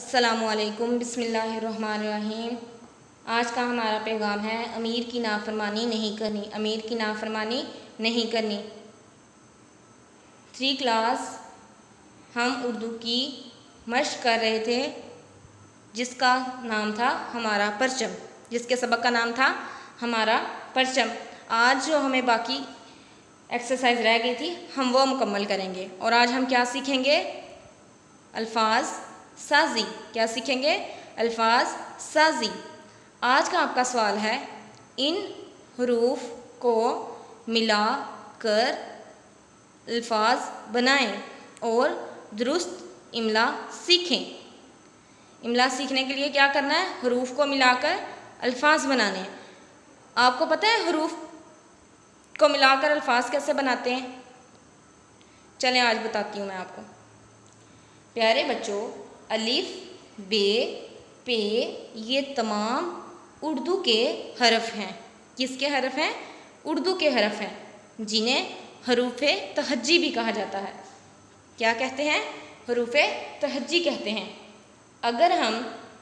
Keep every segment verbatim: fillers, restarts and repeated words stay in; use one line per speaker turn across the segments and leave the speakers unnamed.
अस्सलामुअलैकुम बिस्मिल्लाहिर्रहमानिर्रहीम। आज का हमारा पैगाम है अमीर की नाफरमानी नहीं करनी। अमीर की नाफरमानी नहीं करनी। थ्री क्लास हम उर्दू की मश्क कर रहे थे जिसका नाम था हमारा परचम, जिसके सबक का नाम था हमारा परचम। आज जो हमें बाकी एक्सरसाइज रह गई थी हम वो मुकम्मल करेंगे। और आज हम क्या सीखेंगे? अल्फाज साजी। क्या सीखेंगे? अल्फाज साजी। आज का आपका सवाल है, इन हरूफ को मिला कर अल्फाज बनाएं और दुरुस्त इमला सीखें। इमला सीखने के लिए क्या करना है? हरूफ को मिलाकर अल्फाज बनाने। आपको पता है हरूफ को मिलाकर अल्फाज कैसे बनाते हैं? चलें आज बताती हूँ मैं आपको। प्यारे बच्चों, अलिफ, बे, पे ये तमाम उर्दू के हरफ हैं। किसके हरफ हैं? उर्दू के हरफ हैं, जिन्हें हरूफे तहज्जी भी कहा जाता है। क्या कहते हैं? हरूफे तहज्जी कहते हैं। अगर हम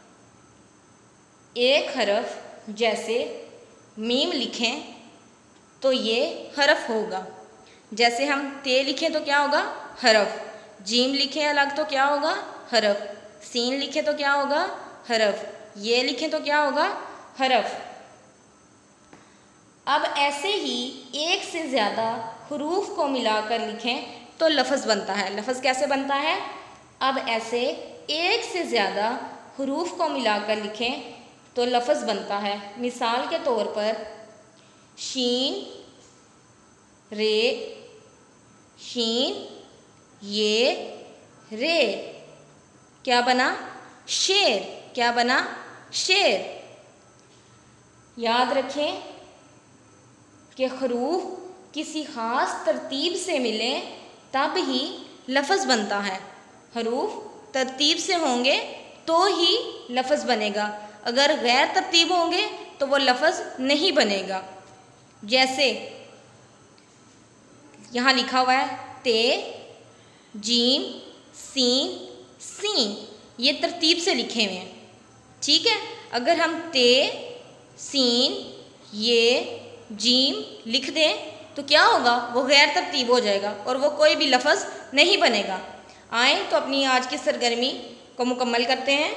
एक हरफ जैसे मीम लिखें तो ये हरफ होगा। जैसे हम ते लिखें तो क्या होगा? हरफ। जीम लिखें अलग तो क्या होगा? हरफ। सीन लिखें तो क्या होगा? हरफ। ये लिखें तो क्या होगा? हरफ। अब ऐसे ही एक से ज़्यादा हुरूफ को मिलाकर लिखें तो लफ्ज़ बनता है। लफ्ज़ कैसे बनता है? अब ऐसे एक से ज़्यादा हुरूफ को मिलाकर लिखें तो लफ्ज़ बनता है। मिसाल के तौर पर शीन, रे, शीन, ये, रे, क्या बना? शेर। क्या बना? शेर। याद रखें कि हरूफ किसी ख़ास तरतीब से मिले तब ही लफ्ज़ बनता है। हरूफ तरतीब से होंगे तो ही लफ्ज़ बनेगा। अगर गैर तरतीब होंगे तो वो लफ्ज़ नहीं बनेगा। जैसे यहाँ लिखा हुआ है ते, जीम, सीन, सीन, ये तरतीब से लिखे हुए हैं। ठीक है, अगर हम ते, सीन, ये, जीम लिख दें तो क्या होगा? वो गैर तरतीब हो जाएगा और वो कोई भी लफ्ज़ नहीं बनेगा। आए तो अपनी आज की सरगर्मी को मुकम्मल करते हैं।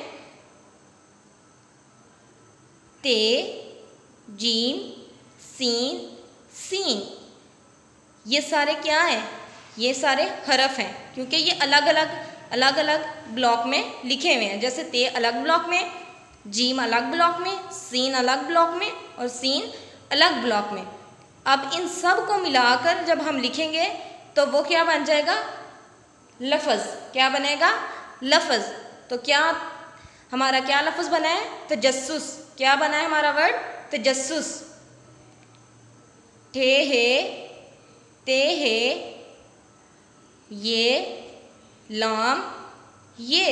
ते, जीम, सीन, सीन, ये सारे क्या हैं? ये सारे हरफ हैं, क्योंकि ये अलग अलग अलग अलग ब्लॉक में लिखे हुए हैं। जैसे ते अलग ब्लॉक में, जीम अलग ब्लॉक में, सीन अलग ब्लॉक में और सीन अलग ब्लॉक में। अब इन सब को मिलाकर जब हम लिखेंगे तो वो क्या बन जाएगा? लफ्ज़। क्या बनेगा? लफ्ज़। तो क्या हमारा क्या लफ्ज़ बना है? तजस्सुस। क्या बना है हमारा वर्ड? तजस्सुस। ठे है, ते है, ये, लाम, ये,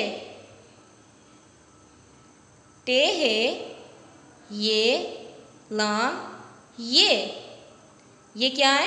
ते है, ये, लाम, ये, ये क्या है?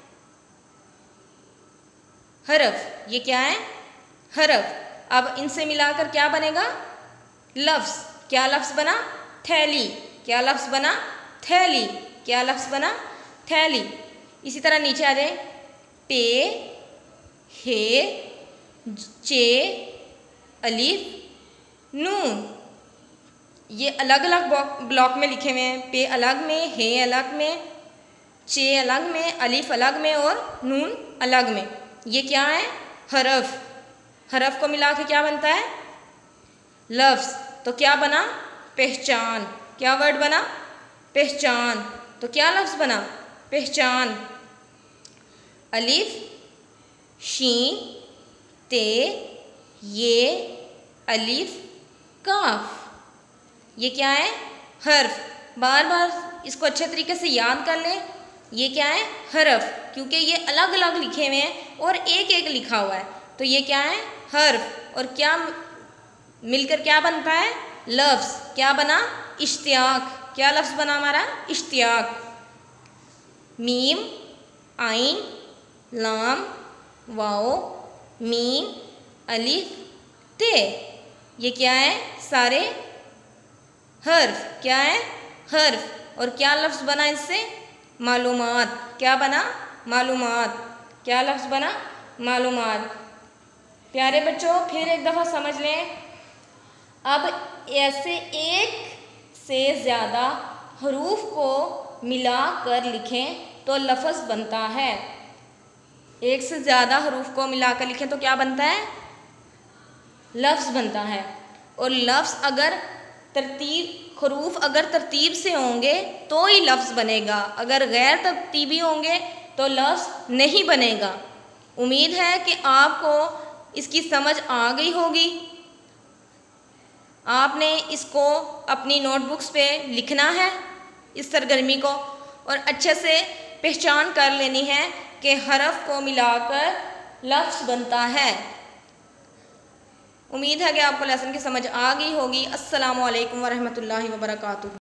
हरफ। ये क्या है? हरफ। अब इनसे मिलाकर क्या बनेगा? लफ्ज़। क्या लफ्ज़ बना? थैली। क्या लफ्ज़ बना? थैली। क्या लफ्ज़ बना? थैली। इसी तरह नीचे आ जाए। पे, हे, चे, अलिफ, नून, ये अलग अलग ब्लॉक में लिखे हुए हैं। पे अलग में, हे अलग में, चे अलग में, अलिफ अलग में और नून अलग में। ये क्या है? हरफ। हरफ को मिला के क्या बनता है? लफ्ज़। तो क्या बना? पहचान। क्या वर्ड बना? पहचान। तो क्या लफ्ज़ बना? पहचान। अलिफ, शीन, ते, ये, अलिफ, काफ, ये क्या है? हर्फ। बार बार इसको अच्छे तरीके से याद कर लें। ये क्या है? हरफ, क्योंकि ये अलग अलग लिखे हुए हैं और एक एक लिखा हुआ है। तो ये क्या है? हर्फ। और क्या मिलकर क्या बनता है? लफ्ज़। क्या बना? इश्तियाक। क्या लफ्ज़ बना हमारा? इश्तियाक। मीम, आइन, लाम, वाओ, मीम, अलिफ, ते, ये क्या है? सारे हर्फ। क्या है? हर्फ। और क्या लफ्ज़ बना इससे? मालूमात। क्या बना? मालूमात। क्या लफ्ज़ बना? मालूमात। प्यारे बच्चों, फिर एक दफ़ा समझ लें। अब ऐसे एक से ज़्यादा हरूफ को मिला कर लिखें तो लफ्ज़ बनता है। एक से ज़्यादा हरूफ को मिला कर लिखें तो क्या बनता है? लफ्ज़ बनता है। और लफ्ज़ अगर तरतीब हरूफ अगर तरतीब से होंगे तो ही लफ्ज़ बनेगा, अगर गैर तरतीबी होंगे तो लफ्ज़ नहीं बनेगा। उम्मीद है कि आपको इसकी समझ आ गई होगी। आपने इसको अपनी नोटबुक्स पे लिखना है, इस सरगर्मी को, और अच्छे से पहचान कर लेनी है कि हरफ को मिलाकर लफ्ज़ बनता है। उम्मीद है कि आपको लेसन की समझ आ गई होगी। अस्सलामु अलैकुम वरहमतुल्लाहि वबरकातुहू।